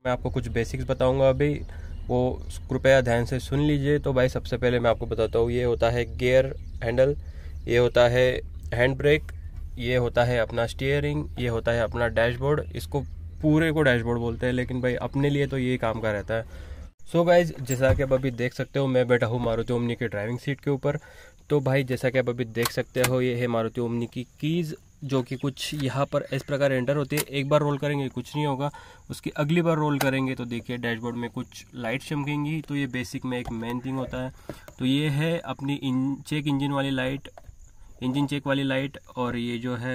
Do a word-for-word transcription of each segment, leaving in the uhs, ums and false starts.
मैं आपको कुछ बेसिक्स बताऊंगा अभी, वो कृपया ध्यान से सुन लीजिए। तो भाई सबसे पहले मैं आपको बताता हूँ, ये होता है गियर हैंडल, ये होता है हैंड ब्रेक, ये होता है अपना स्टीयरिंग, ये होता है अपना डैशबोर्ड। इसको पूरे को डैशबोर्ड बोलते हैं, लेकिन भाई अपने लिए तो ये काम का रहता है। सो गाइज, जैसा कि आप अभी देख सकते हो, मैं बैठा हूँ मारुति ओमनी की ड्राइविंग सीट के ऊपर। तो भाई जैसा कि आप अभी देख सकते हो, ये है मारुति ओमनी की कीज़, जो कि कुछ यहाँ पर इस प्रकार एंटर होती है। एक बार रोल करेंगे कुछ नहीं होगा, उसकी अगली बार रोल करेंगे तो देखिए डैशबोर्ड में कुछ लाइट चमकेंगी। तो ये बेसिक में एक मेन थिंग होता है। तो ये है अपनी इन चेक इंजन वाली लाइट, इंजन चेक वाली लाइट, और ये जो है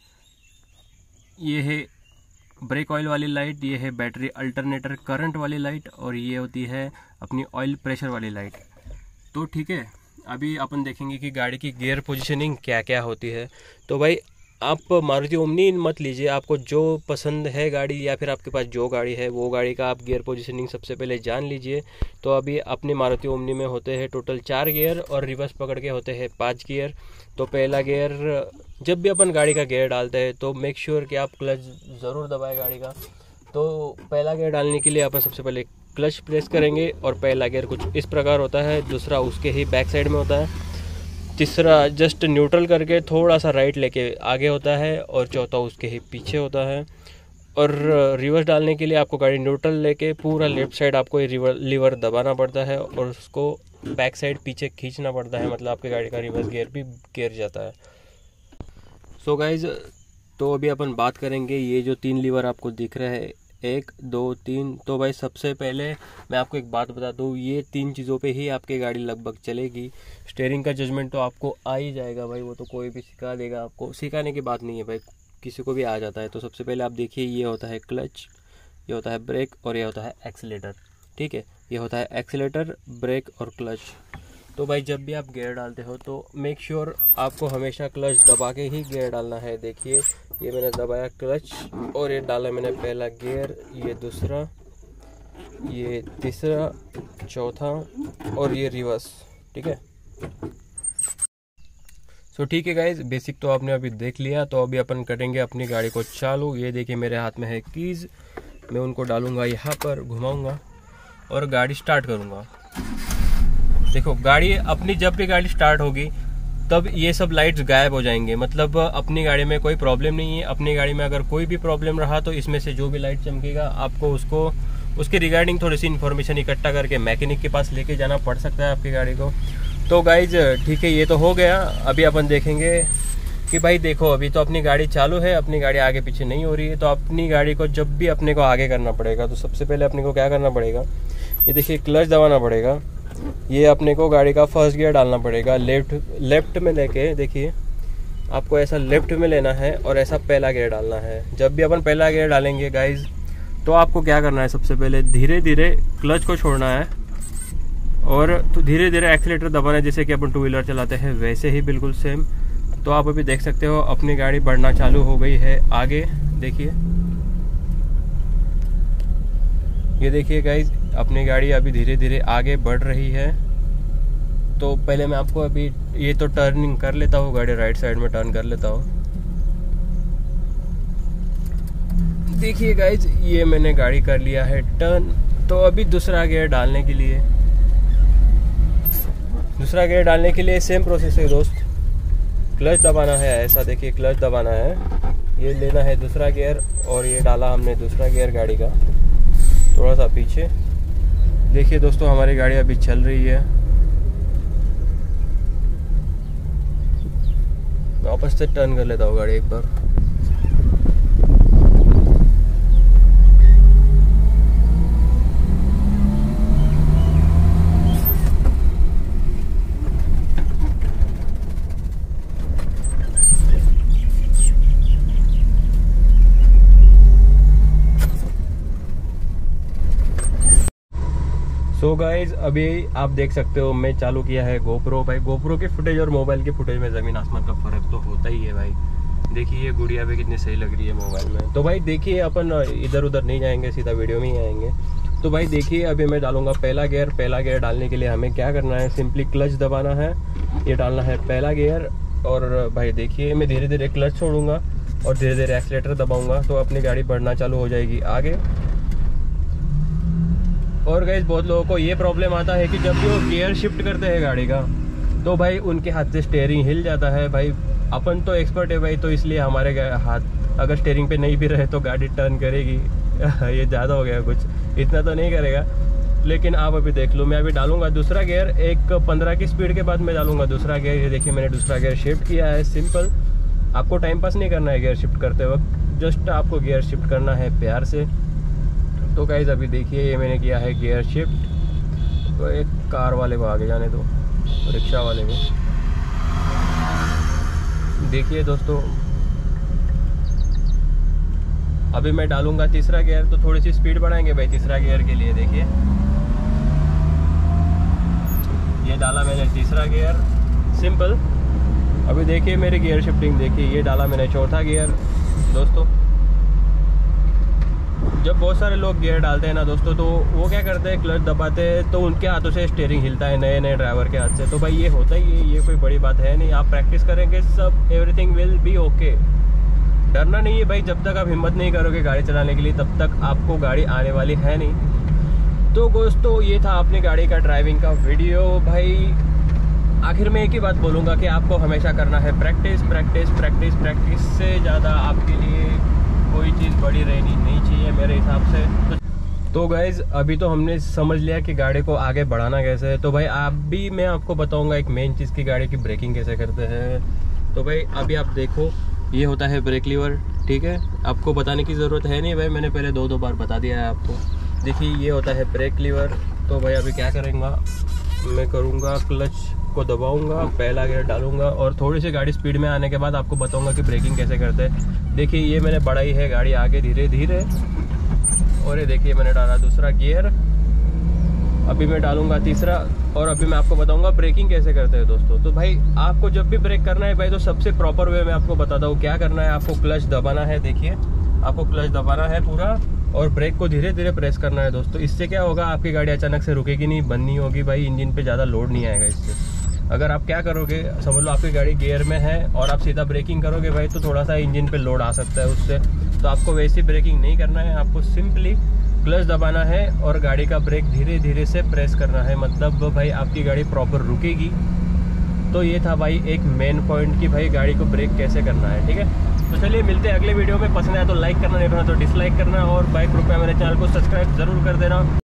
ये है ब्रेक ऑयल वाली लाइट, ये है बैटरी अल्टरनेटर करंट वाली लाइट, और ये होती है अपनी ऑयल प्रेशर वाली लाइट। तो ठीक है, अभी अपन देखेंगे कि गाड़ी की गियर पोजीशनिंग क्या क्या होती है। तो भाई आप मारुति ओमनी मत लीजिए, आपको जो पसंद है गाड़ी या फिर आपके पास जो गाड़ी है वो गाड़ी का आप गियर पोजीशनिंग सबसे पहले जान लीजिए। तो अभी अपनी मारुति ओमनी में होते हैं टोटल चार गियर, और रिवर्स पकड़ के होते हैं पाँच गियर। तो पहला गियर, जब भी अपन गाड़ी का गियर डालते हैं तो मेक श्योर कि आप क्लच ज़रूर दबाएं गाड़ी का। तो पहला गियर डालने के लिए अपन सबसे पहले क्लच प्रेस करेंगे, और पहला गियर कुछ इस प्रकार होता है, दूसरा उसके ही बैक साइड में होता है, तीसरा जस्ट न्यूट्रल करके थोड़ा सा राइट लेके आगे होता है, और चौथा उसके ही पीछे होता है। और रिवर्स डालने के लिए आपको गाड़ी न्यूट्रल लेके पूरा लेफ्ट साइड आपको ये रिवर लीवर दबाना पड़ता है, और उसको बैक साइड पीछे खींचना पड़ता है, मतलब आपकी गाड़ी का रिवर्स गियर भी गिर जाता है। सो so गाइज, तो अभी अपन बात करेंगे, ये जो तीन लीवर आपको दिख रहे हैं, एक दो तीन। तो भाई सबसे पहले मैं आपको एक बात बता दूँ, ये तीन चीज़ों पे ही आपकी गाड़ी लगभग चलेगी। स्टीयरिंग का जजमेंट तो आपको आ ही जाएगा भाई, वो तो कोई भी सिखा देगा आपको, सिखाने की बात नहीं है भाई, किसी को भी आ जाता है। तो सबसे पहले आप देखिए, ये होता है क्लच, ये होता है ब्रेक, और ये होता है एक्सीलेटर। ठीक है, ये होता है एक्सीलेटर, ब्रेक और क्लच। तो भाई जब भी आप गियर डालते हो तो मेक श्योर sure आपको हमेशा क्लच दबा के ही गियर डालना है। देखिए ये मैंने दबाया क्लच, और ये डाला मैंने पहला गियर, ये दूसरा, ये तीसरा, चौथा, और ये रिवर्स। ठीक है, सो ठीक है गाइज, बेसिक तो आपने अभी देख लिया। तो अभी अपन करेंगे अपनी गाड़ी को चालू। ये देखिए मेरे हाथ में है कीज़, मैं उनको डालूंगा यहाँ पर, घुमाऊंगा और गाड़ी स्टार्ट करूंगा। देखो गाड़ी अपनी, जब भी गाड़ी स्टार्ट होगी तब ये सब लाइट्स गायब हो जाएंगे, मतलब अपनी गाड़ी में कोई प्रॉब्लम नहीं है। अपनी गाड़ी में अगर कोई भी प्रॉब्लम रहा तो इसमें से जो भी लाइट चमकेगा आपको उसको उसके रिगार्डिंग थोड़ी सी इन्फॉर्मेशन इकट्ठा करके मैकेनिक के पास लेके जाना पड़ सकता है आपकी गाड़ी को। तो गाइज ठीक है, ये तो हो गया। अभी अपन देखेंगे कि भाई देखो, अभी तो अपनी गाड़ी चालू है, अपनी गाड़ी आगे पीछे नहीं हो रही है। तो अपनी गाड़ी को जब भी अपने को आगे करना पड़ेगा तो सबसे पहले अपने को क्या करना पड़ेगा, ये देखिए क्लच दबाना पड़ेगा। ये अपने को गाड़ी का फर्स्ट गियर डालना पड़ेगा, लेफ्ट लेफ्ट में लेके, देखिए आपको ऐसा लेफ्ट में लेना है और ऐसा पहला गियर डालना है। जब भी अपन पहला गियर डालेंगे गाइज, तो आपको क्या करना है, सबसे पहले धीरे धीरे क्लच को छोड़ना है, और तो धीरे धीरे एक्सीलेटर दबाना है, जैसे कि अपन टू व्हीलर चलाते हैं वैसे ही बिल्कुल सेम। तो आप अभी देख सकते हो अपनी गाड़ी बढ़ना चालू हो गई है आगे। देखिए, ये देखिए गाइज, अपनी गाड़ी अभी धीरे धीरे आगे बढ़ रही है। तो पहले मैं आपको अभी ये तो टर्निंग कर लेता हूँ, गाड़ी राइट साइड में टर्न कर लेता हूँ। देखिए गाइज, ये मैंने गाड़ी कर लिया है टर्न। तो अभी दूसरा गियर डालने के लिए दूसरा गियर डालने के लिए सेम प्रोसेस है दोस्त, क्लच दबाना है ऐसा। देखिए क्लच दबाना है, ये लेना है दूसरा गियर, और ये डाला हमने दूसरा गियर गाड़ी का, थोड़ा सा पीछे। देखिए दोस्तों, हमारी गाड़ी अभी चल रही है। वापस से टर्न कर लेता हूँ गाड़ी एक बार। सो so गाइज, अभी आप देख सकते हो मैं चालू किया है गोप्रो। भाई गोप्रो के फुटेज और मोबाइल के फुटेज में ज़मीन आसमान का फ़र्क तो होता ही है भाई। देखिए ये गुड़िया भी कितनी सही लग रही है मोबाइल में। तो भाई देखिए, अपन इधर उधर नहीं जाएंगे, सीधा वीडियो में ही आएंगे। तो भाई देखिए, अभी मैं डालूंगा पहला गियर। पहला गियर डालने के लिए हमें क्या करना है, सिंपली क्लच दबाना है, ये डालना है पहला गियर। और भाई देखिए, मैं धीरे धीरे क्लच छोड़ूंगा और धीरे धीरे एक्सीलेटर दबाऊंगा, तो अपनी गाड़ी बढ़ना चालू हो जाएगी आगे। और गाइस बहुत लोगों को ये प्रॉब्लम आता है कि जब भी वो गियर शिफ्ट करते हैं गाड़ी का तो भाई उनके हाथ से स्टेयरिंग हिल जाता है। भाई अपन तो एक्सपर्ट है भाई, तो इसलिए हमारे हाथ अगर स्टेयरिंग पे नहीं भी रहे तो गाड़ी टर्न करेगी। ये ज़्यादा हो गया, कुछ इतना तो नहीं करेगा, लेकिन आप अभी देख लो। मैं अभी डालूंगा दूसरा गियर, एक पंद्रह की स्पीड के बाद मैं डालूंगा दूसरा गियर। ये देखिए मैंने दूसरा गियर शिफ्ट किया है। सिंपल, आपको टाइम पास नहीं करना है गियर शिफ्ट करते वक्त, जस्ट आपको गियर शिफ्ट करना है प्यार से। तो गाइस अभी देखिए ये मैंने किया है गियर शिफ्ट। तो एक कार वाले को आगे जाने दो, रिक्शा वाले को। देखिए दोस्तों अभी मैं डालूंगा तीसरा गियर, तो थोड़ी सी स्पीड बढ़ाएंगे भाई तीसरा गियर के लिए। देखिए ये डाला मैंने तीसरा गियर, सिंपल। अभी देखिए मेरी गियर शिफ्टिंग देखिए, ये डाला मैंने चौथा गियर। दोस्तों जब बहुत सारे लोग गियर डालते हैं ना दोस्तों, तो वो क्या करते हैं, क्लच दबाते हैं तो उनके हाथों से स्टीयरिंग हिलता है, नए नए ड्राइवर के हाथ से। तो भाई ये होता ही है, ये कोई बड़ी बात है नहीं। आप प्रैक्टिस करेंगे सब एवरीथिंग विल बी ओके। डरना नहीं है भाई, जब तक आप हिम्मत नहीं करोगे गाड़ी चलाने के लिए तब तक आपको गाड़ी आने वाली है नहीं। तो दोस्तों ये था अपनी गाड़ी का ड्राइविंग का वीडियो। भाई आखिर में एक ही बात बोलूँगा कि आपको हमेशा करना है प्रैक्टिस प्रैक्टिस प्रैक्टिस प्रैक्टिस से ज़्यादा आपके लिए कोई चीज़ बड़ी रहनी नहीं चाहिए मेरे हिसाब से। तो गाइज़ अभी तो हमने समझ लिया कि गाड़ी को आगे बढ़ाना कैसे है। तो भाई आप भी मैं आपको बताऊंगा एक मेन चीज़ की गाड़ी की ब्रेकिंग कैसे करते हैं। तो भाई अभी आप देखो ये होता है ब्रेक लीवर, ठीक है, आपको बताने की ज़रूरत है नहीं भाई, मैंने पहले दो दो बार बता दिया है आपको। देखिए ये होता है ब्रेक लीवर। तो भाई अभी क्या करेंगे, मैं करूँगा क्लच को दबाऊंगा, पहला गियर डालूंगा और थोड़ी सी गाड़ी स्पीड में आने के बाद आपको बताऊंगा कि ब्रेकिंग कैसे करते हैं। देखिए ये मैंने बढ़ाई है गाड़ी आगे धीरे धीरे, और ये देखिए मैंने डाला दूसरा गियर। अभी मैं डालूंगा तीसरा और अभी मैं आपको बताऊंगा ब्रेकिंग कैसे करते हैं दोस्तों। तो भाई आपको जब भी ब्रेक करना है भाई तो सबसे प्रॉपर वे में आपको बताता हूँ क्या करना है। आपको क्लच दबाना है, देखिए आपको क्लच दबाना है पूरा, और ब्रेक को धीरे धीरे प्रेस करना है दोस्तों। इससे क्या होगा, आपकी गाड़ी अचानक से रुकेगी नहीं, बंद नहीं होगी भाई, इंजन पे ज़्यादा लोड नहीं आएगा इससे। अगर आप क्या करोगे, समझ लो आपकी गाड़ी गियर में है और आप सीधा ब्रेकिंग करोगे भाई तो थोड़ा सा इंजन पे लोड आ सकता है उससे। तो आपको वैसी ब्रेकिंग नहीं करना है, आपको सिंपली क्लच दबाना है और गाड़ी का ब्रेक धीरे धीरे से प्रेस करना है, मतलब भाई आपकी गाड़ी प्रॉपर रुकेगी। तो ये था भाई एक मेन पॉइंट कि भाई गाड़ी को ब्रेक कैसे करना है, ठीक है। तो चलिए मिलते हैं अगले वीडियो में। पसंद आया तो लाइक करना, नहीं तो डिसलाइक करना, और भाई कृपया मेरे चैनल को सब्सक्राइब जरूर कर देना।